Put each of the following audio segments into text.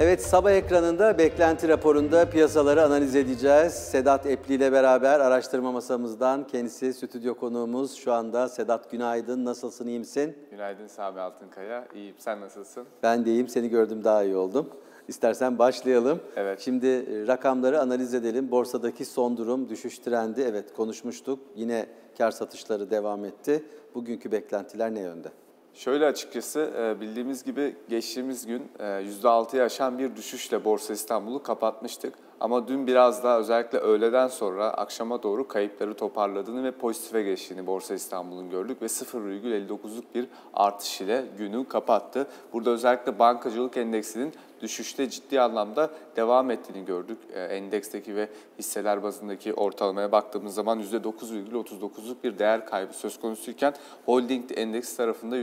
Evet, sabah ekranında beklenti raporunda piyasaları analiz edeceğiz. Sedat Epli ile beraber araştırma masamızdan kendisi stüdyo konuğumuz. Şu anda Sedat, günaydın. Nasılsın, iyi misin? Günaydın Sami Altınkaya. İyiyim. Sen nasılsın? Ben de iyiyim. Seni gördüm, daha iyi oldum. İstersen başlayalım. Evet. Şimdi rakamları analiz edelim. Borsadaki son durum, düşüş trendi. Evet, konuşmuştuk. Yine kar satışları devam etti. Bugünkü beklentiler ne yönde? Şöyle açıkçası bildiğimiz gibi geçtiğimiz gün %6'yı aşan bir düşüşle Borsa İstanbul'u kapatmıştık. Ama dün biraz daha özellikle öğleden sonra akşama doğru kayıpları toparladığını ve pozitife geçtiğini Borsa İstanbul'un gördük ve 0,59'luk bir artış ile günü kapattı. Burada özellikle bankacılık endeksinin düşüşte ciddi anlamda devam ettiğini gördük. Endeksteki ve hisseler bazındaki ortalamaya baktığımız zaman %9,39'luk bir değer kaybı söz konusuyken holding endeks tarafında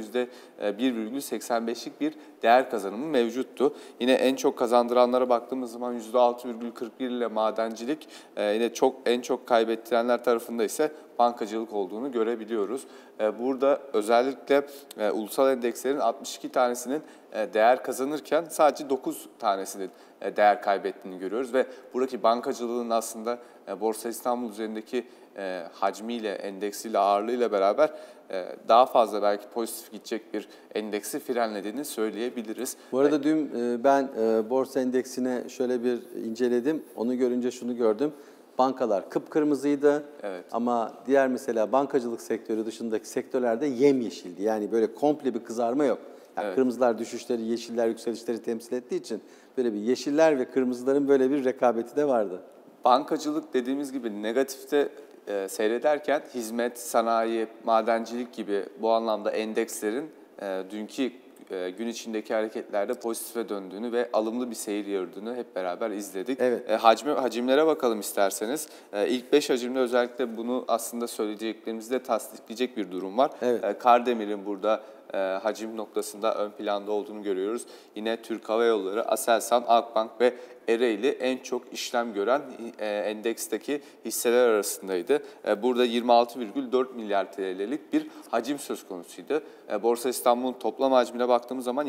%1,85'lik bir değer kazanımı mevcuttu. Yine en çok kazandıranlara baktığımız zaman %6,41 ile madencilik, yine en çok kaybettirenler tarafında ise bankacılık olduğunu görebiliyoruz. Burada özellikle ulusal endekslerin 62 tanesinin değer kazanırken sadece 9 tanesinin değer kaybettiğini görüyoruz ve buradaki bankacılığın aslında Borsa İstanbul üzerindeki hacmiyle, endeksiyle, ağırlığıyla beraber daha fazla belki pozitif gidecek bir endeksi frenlediğini söyleyebiliriz. Bu arada dün ben borsa endeksine şöyle bir inceledim. Onu görünce şunu gördüm. Bankalar kıpkırmızıydı, evet. Ama diğer mesela bankacılık sektörü dışındaki sektörlerde yemyeşildi. Yani böyle komple bir kızarma yok. Yani evet. Kırmızılar düşüşleri, yeşiller yükselişleri temsil ettiği için böyle bir yeşiller ve kırmızıların böyle bir rekabeti de vardı. Bankacılık dediğimiz gibi negatifte seyrederken hizmet, sanayi, madencilik gibi bu anlamda endekslerin dünkü gün içindeki hareketlerde pozitife döndüğünü ve alımlı bir seyir gördüğünü hep beraber izledik. Evet. Hacimlere bakalım isterseniz. İlk 5 hacimde özellikle bunu aslında söyleyeceklerimizi de tasdikleyecek bir durum var. Evet. Kardemir'in burada hacim noktasında ön planda olduğunu görüyoruz. Yine Türk Hava Yolları, Aselsan, Akbank ve Ereğli en çok işlem gören endeksteki hisseler arasındaydı. Burada 26,4 milyar TL'lik bir hacim söz konusuydu. Borsa İstanbul'un toplam hacmine baktığımız zaman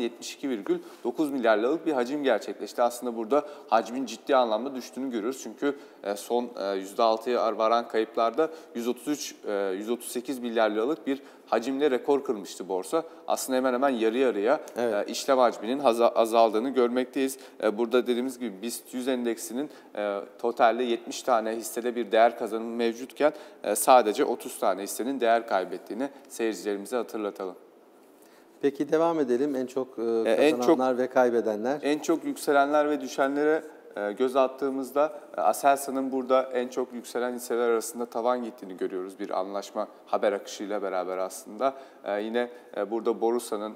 72,9 milyar liralık bir hacim gerçekleşti. Aslında burada hacmin ciddi anlamda düştüğünü görüyoruz. Çünkü son %6'ya varan kayıplarda 138 milyar liralık bir hacimle rekor kırmıştı borsa. Aslında hemen hemen yarı yarıya evet. İşlem hacminin azaldığını görmekteyiz. Burada dediğimiz gibi BIST 100 endeksinin totalde 70 tane hissede bir değer kazanımı mevcutken sadece 30 tane hissenin değer kaybettiğini seyircilerimize hatırlatalım. Peki devam edelim. En çok kazananlar ve kaybedenler. En çok yükselenler ve düşenlere göz attığımızda Aselsan'ın burada en çok yükselen hisseler arasında tavan gittiğini görüyoruz bir anlaşma haber akışıyla beraber aslında. Yine burada Borusan'ın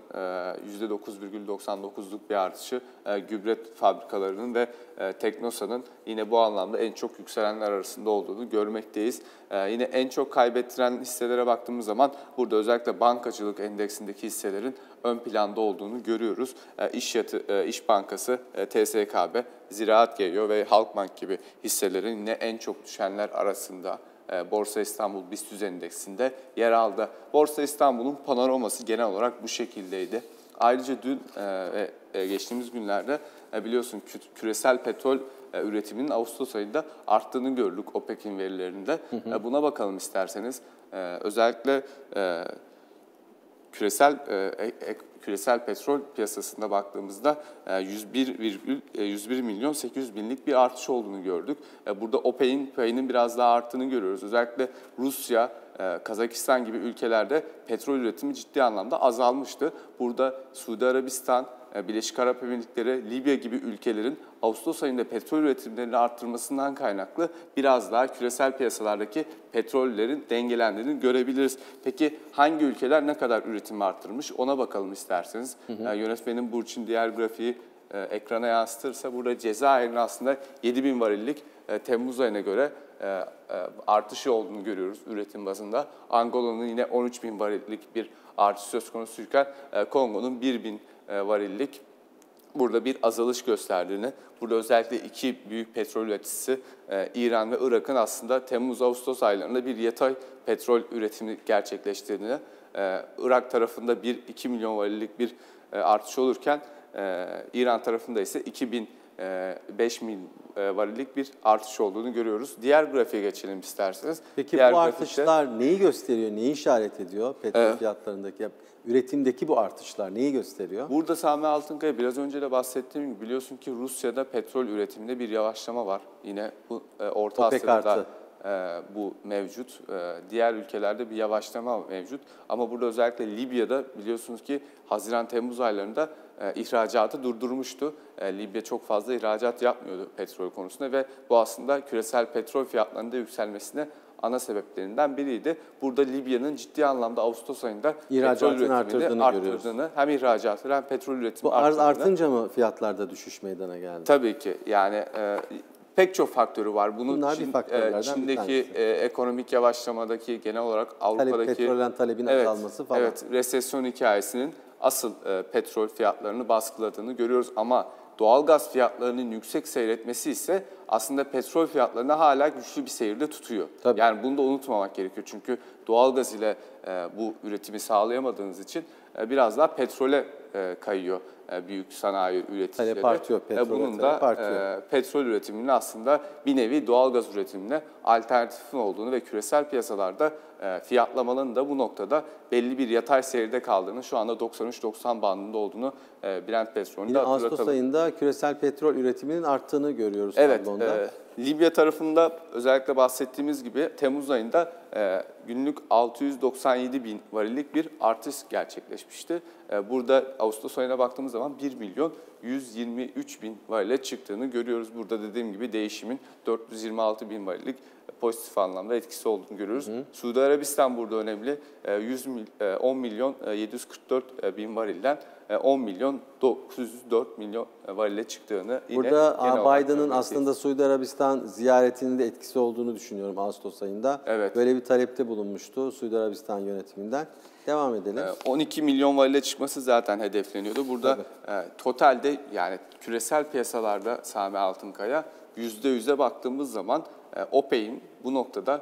%9,99'luk bir artışı, gübre fabrikalarının ve Teknosa'nın yine bu anlamda en çok yükselenler arasında olduğunu görmekteyiz. Yine en çok kaybettiren hisselere baktığımız zaman burada özellikle bankacılık endeksindeki hisselerin ön planda olduğunu görüyoruz. İş Bankası, TSKB, Ziraat geliyor ve Halkbank gibi hisselerin yine en çok düşenler arasında Borsa İstanbul BIST 100 endeksinde yer aldı. Borsa İstanbul'un panoraması genel olarak bu şekildeydi. Ayrıca dün geçtiğimiz günlerde biliyorsun küresel petrol üretiminin Ağustos ayında arttığını gördük OPEC'in verilerinde. Buna bakalım isterseniz. Özellikle küresel petrol piyasasında baktığımızda 101 milyon 800 binlik bir artış olduğunu gördük. Burada OPEC'in payının biraz daha arttığını görüyoruz. Özellikle Rusya, Kazakistan gibi ülkelerde petrol üretimi ciddi anlamda azalmıştı. Burada Suudi Arabistan, Birleşik Arap Emirlikleri, Libya gibi ülkelerin Ağustos ayında petrol üretimlerini arttırmasından kaynaklı biraz daha küresel piyasalardaki petrollerin dengelendiğini görebiliriz. Peki hangi ülkeler ne kadar üretimi arttırmış ona bakalım isterseniz. Yönetmenin Burçin diğer grafiği ekrana yansıtırsa burada Cezayir'in aslında 7.000 varillik Temmuz ayına göre artışı olduğunu görüyoruz üretim bazında. Angola'nın yine 13.000 varillik bir artış söz konusuyken Kongo'nun 1.000 varillik burada bir azalış gösterdiğini, burada özellikle iki büyük petrol üreticisi İran ve Irak'ın aslında Temmuz-Ağustos aylarında bir yatay petrol üretimi gerçekleştirdiğini, Irak tarafında 1-2 milyon varillik bir artış olurken İran tarafında ise 5.000 varillik bir artış olduğunu görüyoruz. Diğer grafiğe geçelim isterseniz. Peki Diğer bu grafikte, artışlar neyi gösteriyor, neyi işaret ediyor petrol fiyatlarındaki, üretimdeki bu artışlar neyi gösteriyor? Burada Sami Altınkaya biraz önce de bahsettiğim gibi biliyorsun ki Rusya'da petrol üretiminde bir yavaşlama var. Yine bu Orta OPEC Asya'da artı. bu mevcut. Diğer ülkelerde bir yavaşlama mevcut. Ama burada özellikle Libya'da biliyorsunuz ki Haziran-Temmuz aylarında ihracatı durdurmuştu. Libya çok fazla ihracat yapmıyordu petrol konusunda ve bu aslında küresel petrol fiyatlarında yükselmesine ana sebeplerinden biriydi. Burada Libya'nın ciddi anlamda Ağustos ayında petrol üretimini arttırdığını, hem ihracatı hem petrol üretimini arttırdığını. Bu artınca mı fiyatlarda düşüş meydana geldi? Tabii ki. Yani pek çok faktörü var. Bunlar bir faktörlerden Çin'deki ekonomik yavaşlamadaki, genel olarak Avrupa'daki petrolden talebin azalması falan. Evet, resesyon hikayesinin asıl petrol fiyatlarını baskıladığını görüyoruz ama doğalgaz fiyatlarının yüksek seyretmesi ise aslında petrol fiyatlarını hala güçlü bir seyirde tutuyor. Tabii. Yani bunu da unutmamak gerekiyor. Çünkü doğalgaz ile bu üretimi sağlayamadığınız için biraz daha petrole kayıyor büyük sanayi üreticileri. Talep artıyor, Bunun da petrol üretiminin aslında bir nevi doğalgaz üretimine alternatifin olduğunu ve küresel piyasalarda fiyatlamaların da bu noktada belli bir yatay seyirde kaldığını, şu anda 93-90 bandında olduğunu Brent petrolünde Yine hatırlatalım. Ağustos ayında küresel petrol üretiminin arttığını görüyoruz. Evet, Libya tarafında özellikle bahsettiğimiz gibi Temmuz ayında günlük 697 bin varillik bir artış gerçekleşmişti. Burada Ağustos ayına baktığımız zaman 1 milyon 123 bin varile çıktığını görüyoruz. Burada dediğim gibi değişimin 426 bin varillik pozitif anlamda etkisi olduğunu görüyoruz. Suudi Arabistan burada önemli. 10 milyon 744 bin varilden 10 milyon 904 milyon varile çıktığını yine burada Biden'ın aslında Suudi Arabistan ziyaretinin de etkisi olduğunu düşünüyorum Ağustos ayında. Evet. Böyle bir talepte bulunmuştu Suudi Arabistan yönetiminden. Devam edelim. 12 milyon varile çıkması zaten hedefleniyordu. Burada totalde yani küresel piyasalarda Sami Altınkaya %100'e baktığımız zaman OPEC'in bu noktada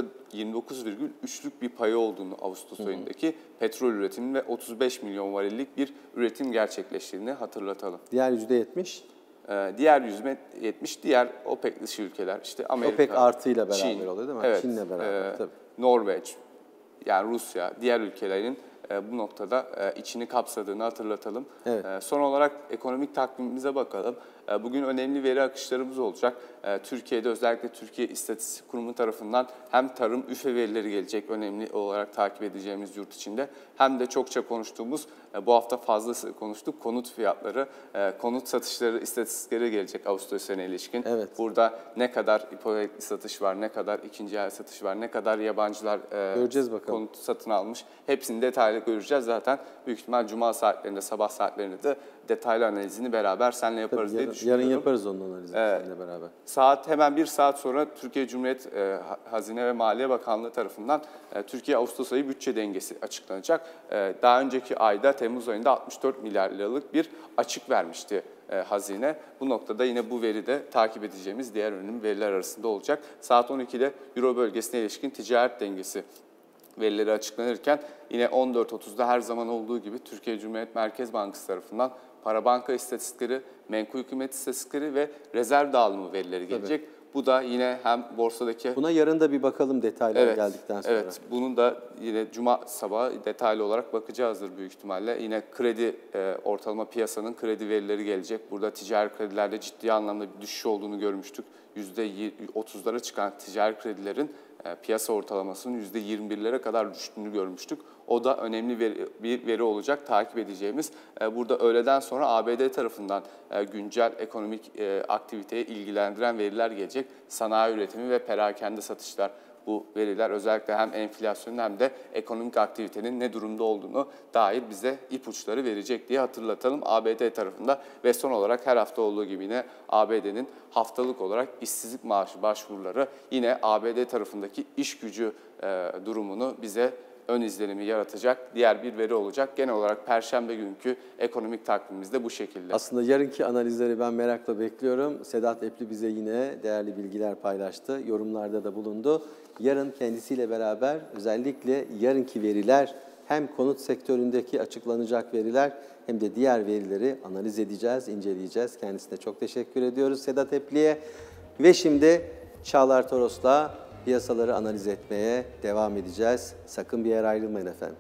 %29,3'lük bir payı olduğunu Ağustos ayındaki petrol üretiminin ve 35 milyon varillik bir üretim gerçekleştiğini hatırlatalım. Diğer %70? Diğer %70 diğer OPEC dışı ülkeler işte Amerika, OPEC artıyla beraber Çin, oluyor değil mi? Evet, Çin'le beraber tabii. Norveç, yani Rusya, diğer ülkelerin bu noktada içini kapsadığını hatırlatalım. Evet. Son olarak ekonomik takvimimize bakalım. Bugün önemli veri akışlarımız olacak. Türkiye'de özellikle Türkiye İstatistik Kurumu tarafından hem tarım üfe verileri gelecek, önemli olarak takip edeceğimiz yurt içinde, hem de çokça konuştuğumuz, bu hafta fazlası konuştuk, konut fiyatları, konut satışları istatistikleri gelecek Ağustos seneye ilişkin. Evet. Burada ne kadar ipotekli satış var, ne kadar ikinci el satış var, ne kadar yabancılar göreceğiz bakalım. Konut satın almış. Hepsini detaylı göreceğiz. Zaten büyük ihtimal cuma saatlerinde, sabah saatlerinde de detaylı analizini beraber seninle yaparız diye düşünüyorum. Yarın yaparız onun analizini seninle beraber. Hemen bir saat sonra Türkiye Cumhuriyet Hazine ve Maliye Bakanlığı tarafından Türkiye Ağustos ayı bütçe dengesi açıklanacak. Daha önceki ayda Temmuz ayında 64 milyar liralık bir açık vermişti hazine. Bu noktada yine bu veri de takip edeceğimiz diğer önemli veriler arasında olacak. Saat 12'de Euro bölgesine ilişkin ticaret dengesi verileri açıklanırken yine 14.30'da her zaman olduğu gibi Türkiye Cumhuriyet Merkez Bankası tarafından para banka istatistikleri, menkul kıymet istatistikleri ve rezerv dağılımı verileri gelecek. Tabii. Bu da yine hem borsadaki... Buna yarın da bir bakalım detaylar geldikten sonra. Evet, bunun da yine cuma sabahı detaylı olarak bakacağızdır büyük ihtimalle. Yine kredi, ortalama piyasanın kredi verileri gelecek. Burada ticari kredilerde ciddi anlamda bir düşüş olduğunu görmüştük. %30'lara çıkan ticari kredilerin piyasa ortalamasının %21'lere kadar düştüğünü görmüştük. O da önemli bir veri olacak, takip edeceğimiz. Burada öğleden sonra ABD tarafından güncel ekonomik aktiviteye ilgilendiren veriler gelecek. Sanayi üretimi ve perakende satışlar. Bu veriler özellikle hem enflasyonun hem de ekonomik aktivitenin ne durumda olduğunu dair bize ipuçları verecek diye hatırlatalım ABD tarafında. Ve son olarak her hafta olduğu gibi yine ABD'nin haftalık olarak işsizlik maaşı başvuruları yine ABD tarafındaki iş gücü durumunu bize ön izlenimi yaratacak diğer bir veri olacak. Genel olarak Perşembe günkü ekonomik takvimimiz de bu şekilde. Aslında yarınki analizleri ben merakla bekliyorum. Sedat Epli bize yine değerli bilgiler paylaştı. Yorumlarda da bulundu. Yarın kendisiyle beraber özellikle yarınki veriler hem konut sektöründeki açıklanacak veriler hem de diğer verileri analiz edeceğiz, inceleyeceğiz. Kendisine çok teşekkür ediyoruz Sedat Epli'ye. Ve şimdi Çağlar Toros'la piyasaları analiz etmeye devam edeceğiz. Sakın bir yere ayrılmayın efendim.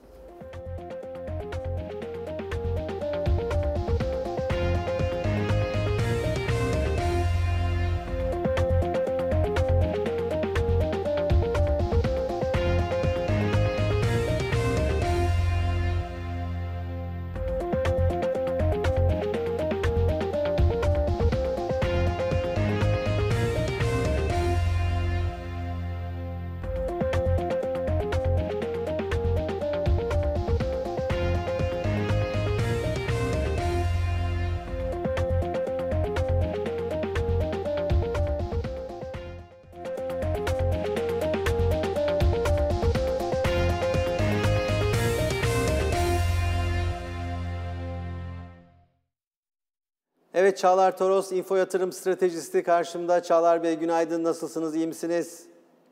Evet, Çağlar Toros, Info Yatırım Stratejisti karşımda. Çağlar Bey günaydın, nasılsınız, iyi misiniz?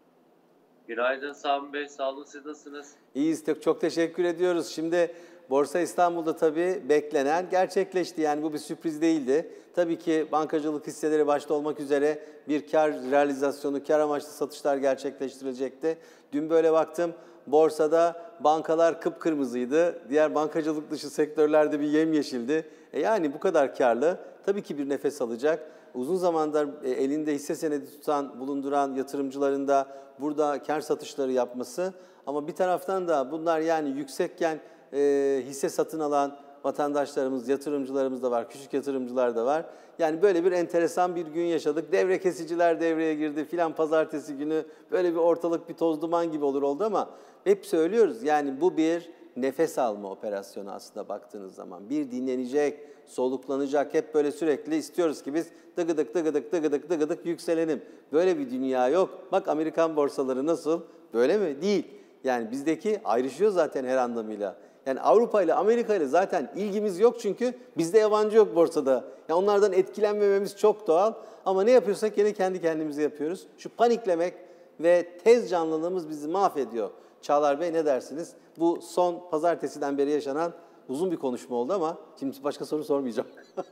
Günaydın Sami Bey, sağ olun, siz nasılsınız? İyiyiz, çok teşekkür ediyoruz. Şimdi Borsa İstanbul'da tabii beklenen gerçekleşti. Yani bu bir sürpriz değildi. Tabii ki bankacılık hisseleri başta olmak üzere bir kar realizasyonu, kar amaçlı satışlar gerçekleştirilecekti. Dün böyle baktım, borsada bankalar kıpkırmızıydı. Diğer bankacılık dışı sektörlerde bir yemyeşildi. Yani bu kadar karlı tabii ki bir nefes alacak. Uzun zamandır elinde hisse senedi bulunduran yatırımcıların da burada kar satışları yapması. Ama bir taraftan da bunlar yani yüksekken hisse satın alan vatandaşlarımız, yatırımcılarımız da var, küçük yatırımcılar da var. Yani böyle bir enteresan bir gün yaşadık. Devre kesiciler devreye girdi filan, pazartesi günü böyle bir ortalık bir toz duman gibi oldu ama hep söylüyoruz yani bu bir nefes alma operasyonu aslında baktığınız zaman. Bir dinlenecek, soluklanacak, hep böyle sürekli istiyoruz ki biz dıgıdık dıgıdık dıgıdık dıgıdık yükselelim. Böyle bir dünya yok. Bak Amerikan borsaları nasıl? Böyle mi? Değil. Yani bizdeki ayrışıyor zaten her anlamıyla. Yani Avrupa ile Amerika ile zaten ilgimiz yok çünkü bizde yabancı yok borsada. Yani onlardan etkilenmememiz çok doğal ama ne yapıyorsak yine kendi kendimize yapıyoruz. Şu paniklemek ve tez canlılığımız bizi mahvediyor. Çağlar Bey ne dersiniz? Bu son pazartesiden beri yaşanan uzun bir konuşma oldu ama şimdi başka soru sormayacağım.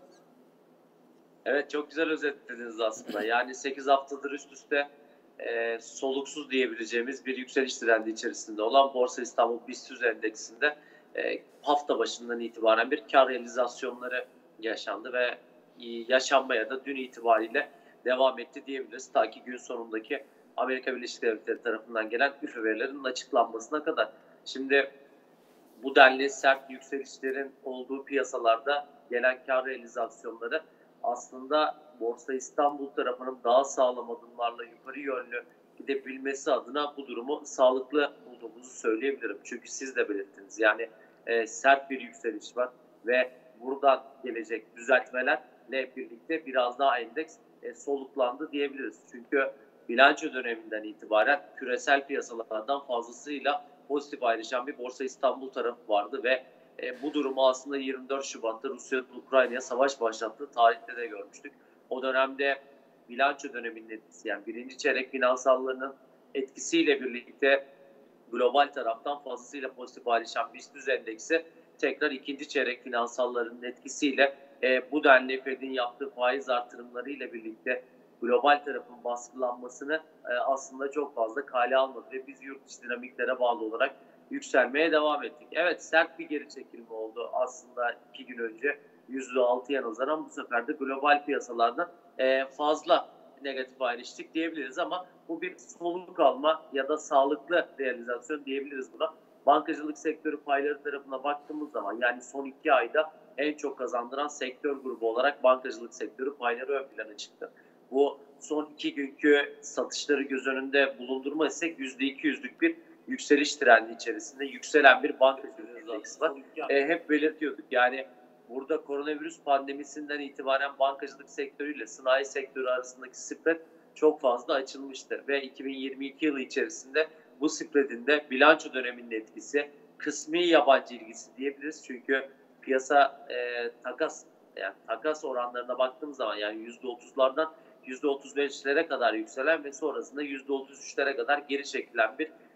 Evet, çok güzel özetlediniz aslında. Yani 8 haftadır üst üste soluksuz diyebileceğimiz bir yükseliş trendi içerisinde olan Borsa İstanbul BIST Endeksinde hafta başından itibaren bir kar realizasyonları yaşandı ve yaşanmaya da dün itibariyle devam etti diyebiliriz. Ta ki gün sonundaki Amerika Birleşik Devletleri tarafından gelen üfe verilerinin açıklanmasına kadar. Şimdi bu denli sert yükselişlerin olduğu piyasalarda gelen kar realizasyonları aslında Borsa İstanbul tarafının daha sağlam adımlarla yukarı yönlü gidebilmesi adına bu durumu sağlıklı bulduğumuzu söyleyebilirim. Çünkü siz de belirttiniz. Yani sert bir yükseliş var ve buradan gelecek düzeltmelerle birlikte biraz daha endeks soluklandı diyebiliriz. Çünkü bilanço döneminden itibaren küresel piyasalardan fazlasıyla pozitif ayrışan bir Borsa İstanbul tarafı vardı ve bu durumu aslında 24 Şubat'ta Rusya'nın Ukrayna'ya savaş başlattığı tarihte de görmüştük. O dönemde bilanço döneminin etkisi, yani birinci çeyrek finansallarının etkisiyle birlikte global taraftan fazlasıyla pozitif ayrışan BIST endeksi tekrar ikinci çeyrek finansallarının etkisiyle bu denli Fed'in yaptığı faiz artırımlarıyla birlikte global tarafın baskılanmasını aslında çok fazla kale almadı ve biz yurt dışı dinamiklere bağlı olarak yükselmeye devam ettik. Evet, sert bir geri çekilme oldu aslında 2 gün önce %6'ya nazaran. Bu sefer de global piyasalardan fazla negatif ayrıştık diyebiliriz ama bu bir soluk alma ya da sağlıklı realizasyon diyebiliriz buna. Bankacılık sektörü payları tarafına baktığımız zaman yani son 2 ayda en çok kazandıran sektör grubu olarak bankacılık sektörü payları ön plana çıktı. Bu son 2 günkü satışları göz önünde bulundurmazsak %200'lük bir yükseliş trendi içerisinde yükselen bir bankacılık endeksi var. Hep belirtiyorduk yani burada koronavirüs pandemisinden itibaren bankacılık sektörüyle sanayi sektörü arasındaki spread çok fazla açılmıştı ve 2022 yılı içerisinde bu spreadin de bilanço döneminin etkisi, kısmi yabancı ilgisi diyebiliriz. Çünkü piyasa takas oranlarına baktığımız zaman yani %30'lardan %35'lere kadar yükselen ve sonrasında %33'lere kadar geri çekilen bir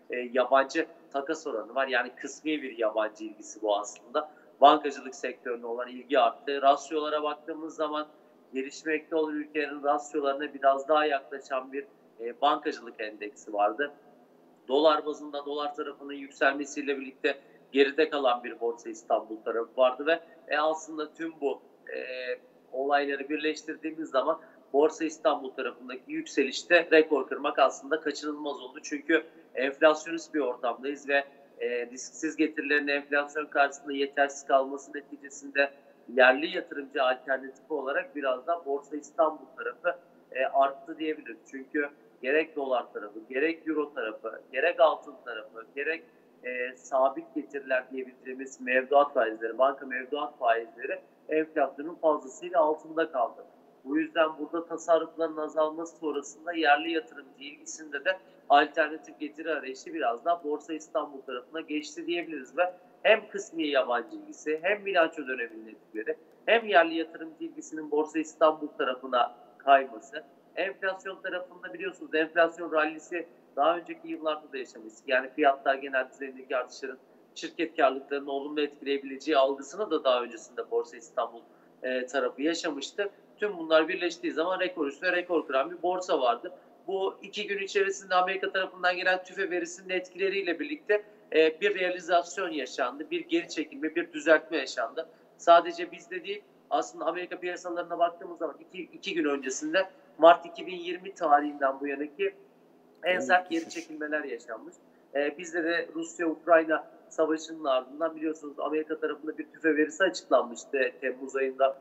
yabancı takas oranı var. Yani kısmi bir yabancı ilgisi bu aslında. Bankacılık sektörüne olan ilgi arttı. Rasyolara baktığımız zaman gelişmekte olan ülkelerin rasyolarına biraz daha yaklaşan bir bankacılık endeksi vardı. Dolar bazında dolar tarafının yükselmesiyle birlikte geride kalan bir Borsa İstanbul tarafı vardı ve aslında tüm bu olayları birleştirdiğimiz zaman Borsa İstanbul tarafındaki yükselişte rekor kırmak aslında kaçınılmaz oldu. Çünkü enflasyonist bir ortamdayız ve risksiz getirilerin enflasyon karşısında yetersiz kalması neticesinde yerli yatırımcı alternatifi olarak biraz da Borsa İstanbul tarafı arttı diyebiliriz. Çünkü gerek dolar tarafı, gerek euro tarafı, gerek altın tarafı, gerek sabit getiriler diyebileceğimiz mevduat faizleri, banka mevduat faizleri enflasyonun fazlasıyla altında kaldı. Bu yüzden burada tasarrufların azalması sonrasında yerli yatırımcı ilgisinde de alternatif getiri arayışı biraz daha Borsa İstanbul tarafına geçti diyebiliriz ve hem kısmi yabancı ilgisi, hem bilanço döneminin etkileri, hem yerli yatırımcı ilgisinin Borsa İstanbul tarafına kayması, enflasyon tarafında biliyorsunuz enflasyon rallisi daha önceki yıllarda da yaşamıştık. Yani fiyatlar genel düzeyindeki artışların şirket karlılıklarını olumlu etkileyebileceği algısını da daha öncesinde Borsa İstanbul tarafı yaşamıştı. Tüm bunlar birleştiği zaman rekor üstüne rekor kıran bir borsa vardı. Bu 2 gün içerisinde Amerika tarafından gelen tüfe verisinin etkileriyle birlikte bir realizasyon yaşandı, bir geri çekilme, bir düzeltme yaşandı. Sadece bizde değil, aslında Amerika piyasalarına baktığımız zaman 2 gün öncesinde Mart 2020 tarihinden bu yanaki en sert geri çekilmeler yaşanmış. Bizde de Rusya-Ukrayna savaşının ardından biliyorsunuz Amerika tarafında bir tüfe verisi açıklanmıştı. Temmuz ayında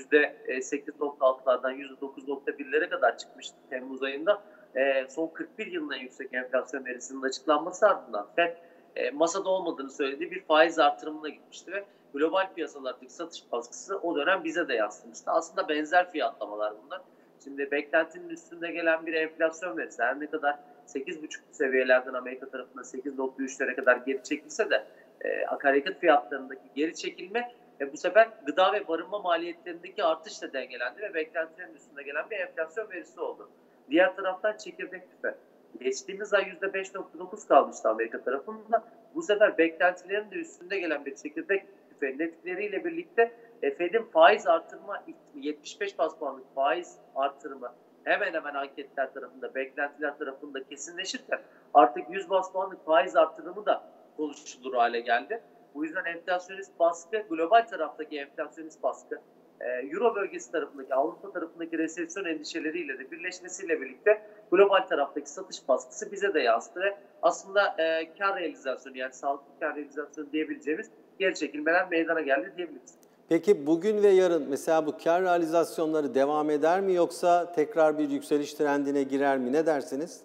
%8.6'lardan %9.1'lere kadar çıkmıştı Temmuz ayında. Son 41 yılın en yüksek enflasyon verisinin açıklanması ardından FED masada olmadığını söylediği bir faiz artırımına gitmişti ve global piyasalardaki satış baskısı o dönem bize de yansımıştı. Aslında benzer fiyatlamalar bunlar. Şimdi beklentinin üstünde gelen bir enflasyon verisi her ne kadar 8,5 seviyelerden Amerika tarafında 8,3'lere kadar geri çekilse de akaryakıt fiyatlarındaki geri çekilme bu sefer gıda ve barınma maliyetlerindeki artışla dengelendi ve beklentilerin üstünde gelen bir enflasyon verisi oldu. Diğer taraftan çekirdek tüfe. Geçtiğimiz ay %5,9 kalmıştı Amerika tarafında. Bu sefer beklentilerin de üstünde gelen bir çekirdek tüfeğin etkileriyle birlikte Fed'in faiz artırma 75 bas puanlık faiz artırımı hemen hemen anketler tarafında, beklentiler tarafında kesinleşirken artık 100 bas puanlık faiz artırımı da konuşulur hale geldi. Bu yüzden enflasyonist baskı, global taraftaki enflasyonist baskı, Euro bölgesi tarafındaki, Avrupa tarafındaki resesyon endişeleriyle de birleşmesiyle birlikte global taraftaki satış baskısı bize de yansıdı ve aslında kar realizasyonu, yani sağlıklı kar realizasyonu diyebileceğimiz geri çekilmeler meydana geldi diyebiliriz. Peki bugün ve yarın mesela bu kar realizasyonları devam eder mi yoksa tekrar bir yükseliş trendine girer mi? Ne dersiniz?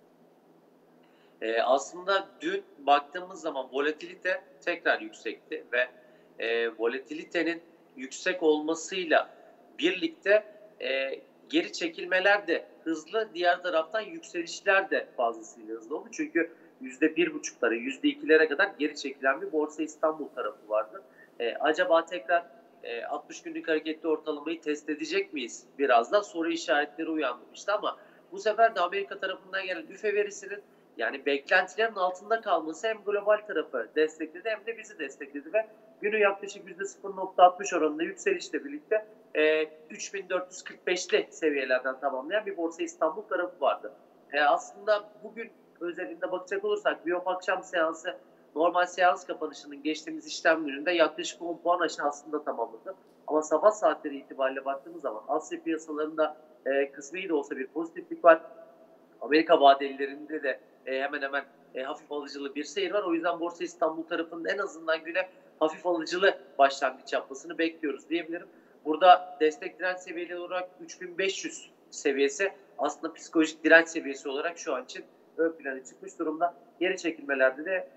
Aslında dün baktığımız zaman volatilite tekrar yüksekti ve volatilitenin yüksek olmasıyla birlikte geri çekilmeler de hızlı, diğer taraftan yükselişler de fazlasıyla hızlı oldu. Çünkü %1,5'lara, %2'lere kadar geri çekilen bir Borsa İstanbul tarafı vardı. Acaba tekrar 60 günlük hareketli ortalamayı test edecek miyiz? Biraz da soru işaretleri uyandırmıştı ama bu sefer de Amerika tarafından gelen üfe verisinin yani beklentilerin altında kalması hem global tarafı destekledi hem de bizi destekledi ve günü yaklaşık %0,60 oranında yükselişle birlikte 3445'li seviyelerden tamamlayan bir Borsa İstanbul tarafı vardı. Aslında bugün özelinde bakacak olursak BİOP akşam seansı normal seans kapanışının geçtiğimiz işlem gününde yaklaşık 10 puan aşağısında tamamladı. Ama sabah saatleri itibariyle baktığımız zaman Asya piyasalarında kısmi de olsa bir pozitiflik var. Amerika vadelilerinde de hemen hemen hafif alıcılı bir seyir var. O yüzden Borsa İstanbul tarafının en azından güne hafif alıcılı başlangıç yapmasını bekliyoruz diyebilirim. Burada destek direnç seviyeleri olarak 3500 seviyesi aslında psikolojik direnç seviyesi olarak şu an için ön plana çıkmış durumda. Geri çekilmelerde de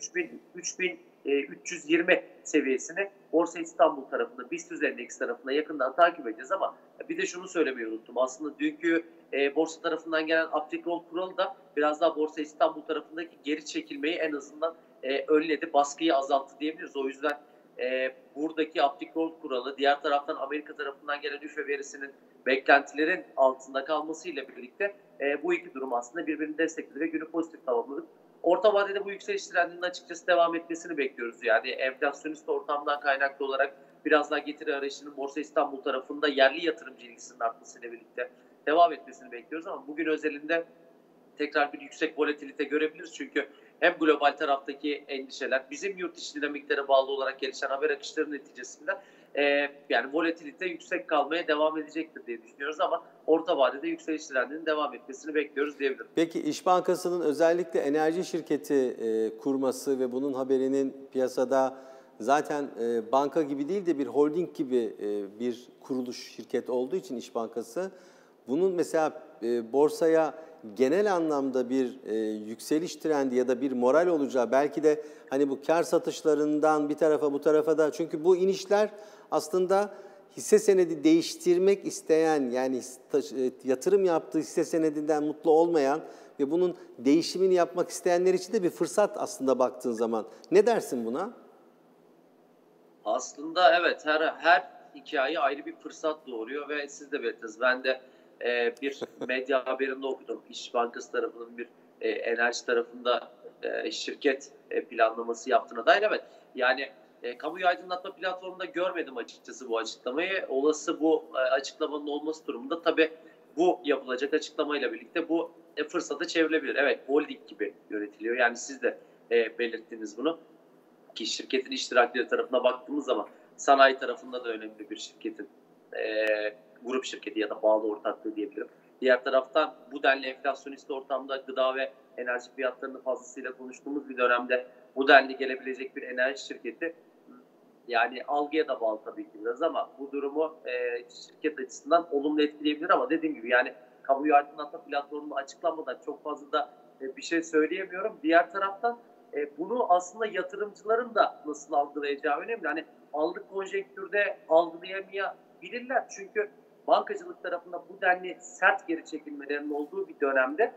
3320 seviyesini Borsa İstanbul tarafında, BIST Endeks tarafında yakından takip edeceğiz ama bir de şunu söylemeyi unuttum. Aslında dünkü borsa tarafından gelen Uptick Roll kuralı da biraz daha Borsa İstanbul tarafındaki geri çekilmeyi en azından önledi, baskıyı azalttı diyebiliriz. O yüzden buradaki Uptick Roll kuralı, diğer taraftan Amerika tarafından gelen üfe verisinin beklentilerin altında kalmasıyla birlikte bu iki durum aslında birbirini destekledi ve günü pozitif tamamladık. orta vadede bu yükseliş trendinin açıkçası devam etmesini bekliyoruz. Yani enflasyonist ortamdan kaynaklı olarak biraz daha getiri arayışının Borsa İstanbul tarafında yerli yatırımcı ilgisinin artmasıyla birlikte devam etmesini bekliyoruz ama bugün özelinde tekrar bir yüksek volatilite görebiliriz. Çünkü hem global taraftaki endişeler, bizim yurt içi dinamiklere bağlı olarak gelişen haber akışları neticesinde yani volatilite yüksek kalmaya devam edecektir diye düşünüyoruz ama orta vadede yükseliş trendinin devam etmesini bekliyoruz diyebilirim. Peki İş Bankası'nın özellikle enerji şirketi kurması ve bunun haberinin piyasada zaten banka gibi değil de bir holding gibi bir kuruluş şirket olduğu için İş Bankası, bunun mesela borsaya genel anlamda bir yükseliş trendi ya da bir moral olacağı, belki de hani bu kar satışlarından bir tarafa bu tarafa da, çünkü bu inişler aslında hisse senedi değiştirmek isteyen, yani yatırım yaptığı hisse senedinden mutlu olmayan ve bunun değişimini yapmak isteyenler için de bir fırsat aslında baktığın zaman. Ne dersin buna? Aslında evet, her hikaye ayrı bir fırsat doğuruyor ve siz de belirttiniz. Ben de bir medya haberinde okudum. İş Bankası tarafının bir enerji tarafında şirket planlaması yaptığına dair. Evet, yani kamuoyu aydınlatma platformunda görmedim açıkçası bu açıklamayı. Olası bu açıklamanın olması durumunda tabii bu yapılacak açıklamayla birlikte bu fırsata çevrilebilir. Evet, holding gibi yönetiliyor. Yani siz de belirttiniz bunu. Ki şirketin iştirakleri tarafına baktığımız zaman sanayi tarafında da önemli bir şirketin grup şirketi ya da bağlı ortaklığı diyebilirim. Diğer taraftan bu denli enflasyonist ortamda gıda ve enerji fiyatlarını fazlasıyla konuştuğumuz bir dönemde bu denli gelebilecek bir enerji şirketi, yani algıya da bağlı tabii ki biraz ama bu durumu şirket açısından olumlu etkileyebilir ama dediğim gibi yani kamuoyu aydınlatma platformunda açıklanmadan çok fazla da bir şey söyleyemiyorum. Diğer taraftan bunu aslında yatırımcıların da nasıl algılayacağı önemli. Hani anlık konjektürde algılayamayabilirler. Çünkü bankacılık tarafında bu denli sert geri çekilmelerin olduğu bir dönemde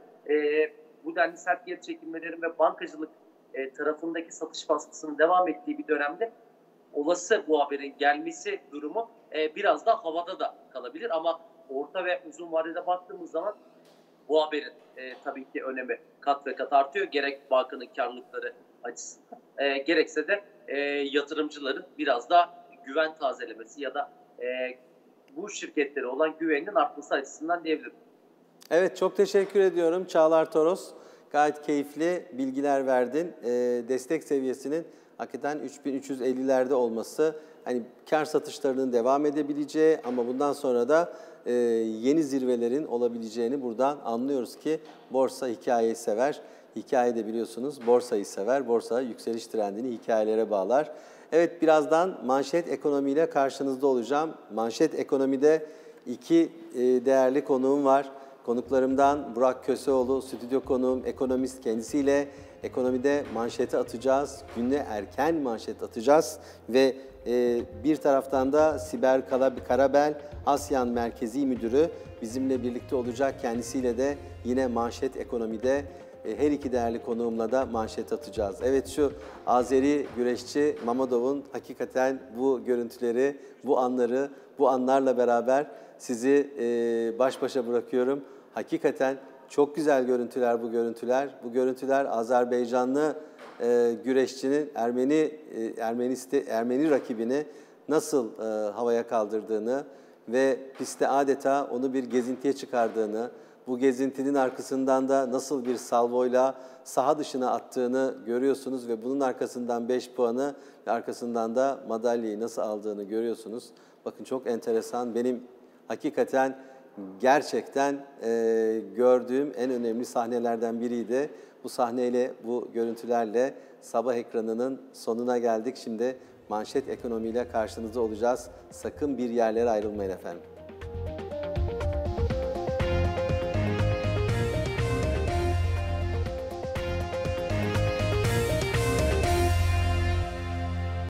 bu denli sert geri çekilmelerin ve bankacılık tarafındaki satış baskısının devam ettiği bir dönemde olası bu haberin gelmesi durumu biraz da havada da kalabilir. Ama orta ve uzun vadede baktığımız zaman bu haberin tabii ki önemi kat ve kat artıyor. Gerek bankanın karlılıkları açısından gerekse de yatırımcıların biraz daha güven tazelemesi ya da bu şirketlere olan güveninin artması açısından diyebilirim. Evet, çok teşekkür ediyorum Çağlar Toros. Gayet keyifli bilgiler verdin. Destek seviyesinin hakikaten 3350'lerde olması, hani kar satışlarının devam edebileceği ama bundan sonra da yeni zirvelerin olabileceğini buradan anlıyoruz ki borsa hikayeyi sever. Hikaye de biliyorsunuz borsayı sever. Borsa yükseliş trendini hikayelere bağlar. Evet, birazdan Manşet Ekonomi ile karşınızda olacağım. Manşet Ekonomi'de iki değerli konuğum var. Konuklarımdan Burak Köseoğlu, stüdyo konuğum, ekonomist, kendisiyle ekonomide manşeti atacağız. Günde erken manşet atacağız ve bir taraftan da Sibel Karabel, Asyan Merkezi Müdürü bizimle birlikte olacak. Kendisiyle de yine Manşet Ekonomi'de her iki değerli konuğumla da manşet atacağız. Evet, şu Azeri güreşçi Mammadov'un hakikaten bu görüntüleri, bu anları, bu anlarla beraber sizi baş başa bırakıyorum. Hakikaten çok güzel görüntüler bu görüntüler. Bu görüntüler Azerbaycanlı güreşçinin Ermeni rakibini nasıl havaya kaldırdığını ve pistte adeta onu bir gezintiye çıkardığını, bu gezintinin arkasından da nasıl bir salvoyla saha dışına attığını görüyorsunuz ve bunun arkasından 5 puanı ve arkasından da madalyayı nasıl aldığını görüyorsunuz. Bakın, çok enteresan. Benim hakikaten gerçekten gördüğüm en önemli sahnelerden biriydi. Bu sahneyle, bu görüntülerle sabah ekranının sonuna geldik. Şimdi Manşet Ekonomi ile karşınızda olacağız. Sakın bir yerlere ayrılmayın efendim.